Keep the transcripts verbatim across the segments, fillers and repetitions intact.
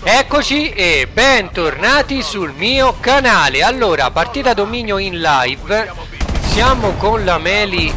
Eccoci e bentornati sul mio canale. Allora, partita dominio in live. Siamo con la Meli.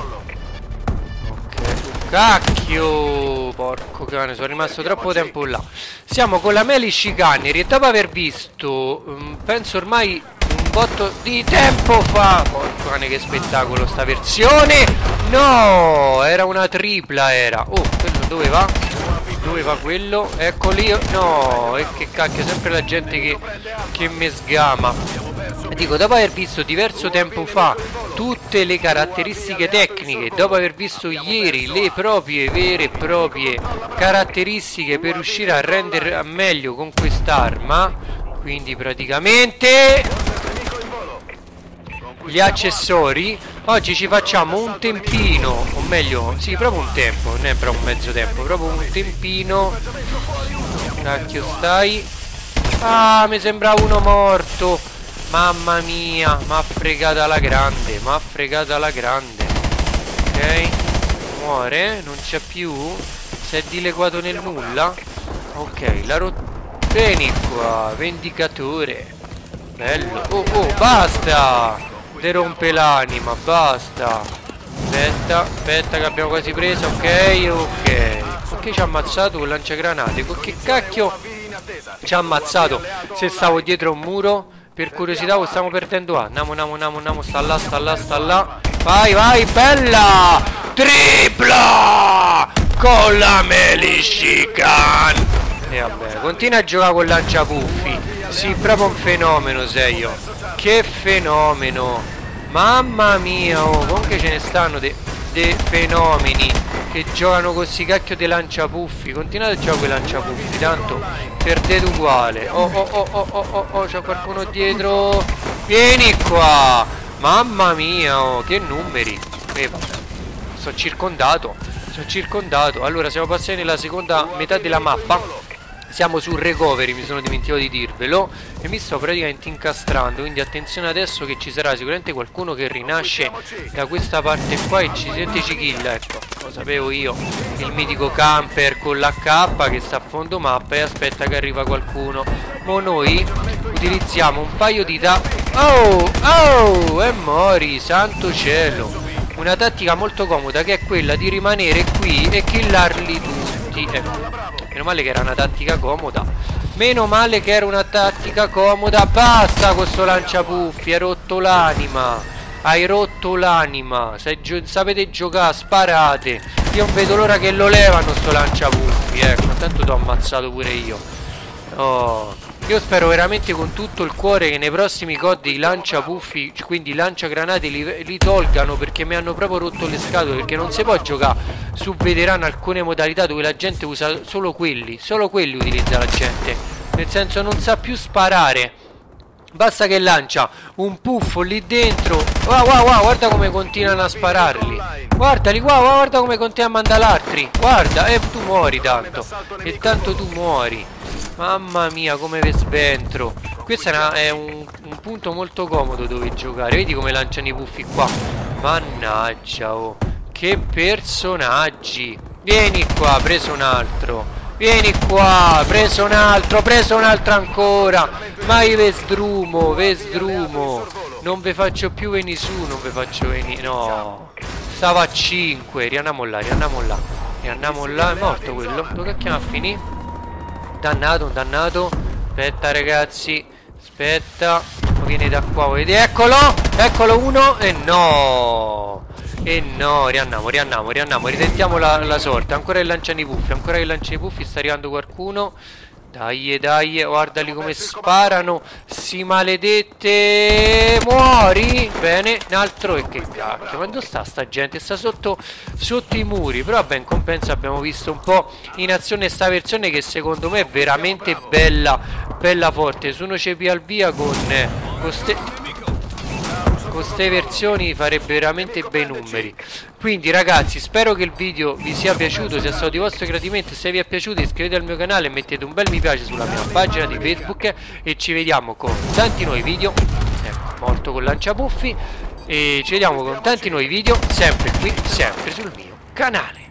Ok, cacchio, porco cane, sono rimasto troppo tempo là. Siamo con la Meli Schikaneri e dopo aver visto um, penso ormai un botto di tempo fa. Porco cane, che spettacolo sta versione. No, era una tripla, era. Oh, quello dove va? Dove va quello? Eccoli io. No, e che cacchio, sempre la gente che, che mi sgama. Dico, dopo aver visto diverso tempo fa tutte le caratteristiche tecniche, dopo aver visto ieri le proprie vere e proprie caratteristiche per riuscire a rendere meglio con quest'arma, quindi praticamente gli accessori, oggi ci facciamo un tempino, o meglio, sì, proprio un tempo, non è proprio un mezzo tempo, proprio un tempino. Cacchio stai? Ah, mi sembra uno morto. Mamma mia, m'ha fregata alla grande, m'ha fregata alla grande. Ok, muore, non c'è più, si è dileguato nel nulla. Ok, la rot... Vieni qua, vendicatore. Bello, oh oh, basta! Te rompe l'anima, basta. Aspetta, aspetta che abbiamo quasi preso. Ok, ok. Perché ci ha ammazzato con lanciagranate? Con che cacchio ci ha ammazzato? Se stavo dietro un muro. Per curiosità lo stiamo perdendo. Ah, namo, namo, namo, namo. Sta là, sta là, sta là. Vai, vai, bella! Tripla! Con la Meli Schikan. E vabbè, continua a giocare con lanciapuffi. Sì, proprio un fenomeno sei io. Che fenomeno. Mamma mia, oh, comunque ce ne stanno dei de fenomeni che giocano con sti cacchio di lanciapuffi. Continuate a giocare con i lanciapuffi, tanto perdete uguale. Oh oh oh oh oh oh, oh, c'è qualcuno dietro. Vieni qua. Mamma mia, oh, che numeri. Eh, sono circondato. Sono circondato. Allora, siamo passati nella seconda metà della mappa. Siamo sul recovery, mi sono dimenticato di dirvelo. E mi sto praticamente incastrando. Quindi attenzione adesso che ci sarà sicuramente qualcuno che rinasce da questa parte qua e ci sente ci kill. Ecco, lo sapevo io. Il mitico camper con l'H che sta a fondo mappa e aspetta che arriva qualcuno. Ma noi utilizziamo un paio di ta... Oh, oh, e mori, santo cielo. Una tattica molto comoda che è quella di rimanere qui e killarli tutti. Ecco. Meno male che era una tattica comoda. Meno male che era una tattica comoda. Basta con sto lanciapuffi. Hai rotto l'anima. Hai rotto l'anima. Gio sapete giocare, sparate. Io non vedo l'ora che lo levano sto lanciapuffi. Ecco, tanto ti ho ammazzato pure io. Oh. Io spero veramente con tutto il cuore che nei prossimi C O D i lanciapuffi, quindi lanciagranate, li, li tolgano, perché mi hanno proprio rotto le scatole. Perché non si può giocare su veterano alcune modalità dove la gente usa solo quelli. Solo quelli utilizza la gente. Nel senso, non sa più sparare. Basta che lancia un puffo lì dentro. Wow, wow, wow, guarda come continuano a spararli. Guardali qua, guarda come continua a mandare l'altri. Guarda, e tu muori tanto. E tanto tu muori. Mamma mia, come ve sventro. Questo è, una, è un, un punto molto comodo dove giocare. Vedi come lanciano i puffi qua. Mannaggia, oh. Che personaggi. Vieni qua, preso un altro. Vieni qua, preso un altro. Preso un altro ancora. Ma io ve sdrumo, ve sdrumo. Non ve faccio più venire su. Non ve faccio venire, no. Stava a cinque. Riandiamo là, riandiamo là. Riandiamo là, è morto quello. Dove cacchio a finire? Dannato, dannato. Aspetta ragazzi. Aspetta. Vieni da qua, vedete? Eccolo. Eccolo uno. E no. E no. Riandiamo, riandiamo, riandiamo. Ritentiamo la, la sorte. Ancora che lanciano i puffi. Ancora che lanciano i puffi. Sta arrivando qualcuno. Dai, dai. Guardali come sparano. Si maledette. Muori. Bene. Un altro. E che cacchio. Ma dove sta sta gente? Sta sotto, sotto i muri. Però vabbè, in compenso abbiamo visto un po' in azione sta versione che secondo me è veramente bella. Bella forte. Se uno ci pia al via con queste con ste versioni farebbe veramente bei numeri. Quindi ragazzi, spero che il video vi sia piaciuto, sia stato di vostro gradimento. Se vi è piaciuto iscrivetevi al mio canale e mettete un bel mi piace sulla mia pagina di Facebook. E ci vediamo con tanti nuovi video. Ecco, morto con lanciapuffi. E ci vediamo con tanti nuovi video, sempre qui, sempre sul mio canale.